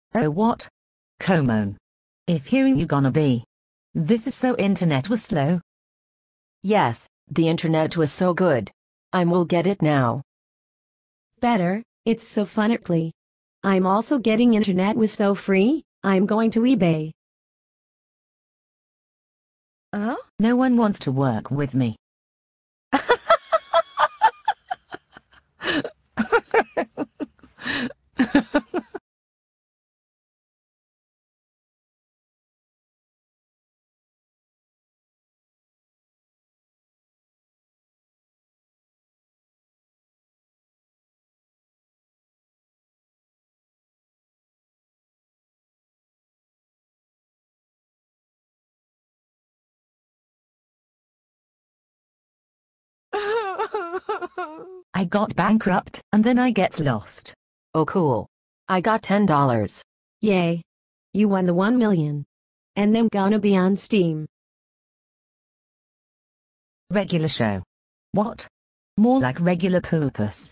Oh what? Common. If hearing you gonna be. This is so internet was slow. Yes, the internet was so good. I will get it now. Better, it's so funnertly. I'm also getting internet was so free, I'm going to eBay. No one wants to work with me. I got bankrupt and then I get lost. Oh cool. I got $10. Yay. You won the 1 million. And them gonna be on Steam. Regular show. What? More like regular purpose.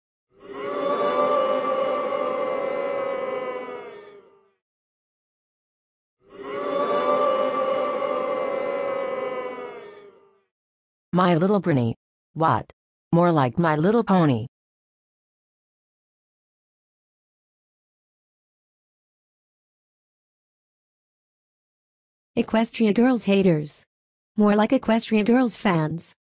My Little Pony. What? More like My Little Pony. Equestria Girls haters. More like Equestria Girls fans.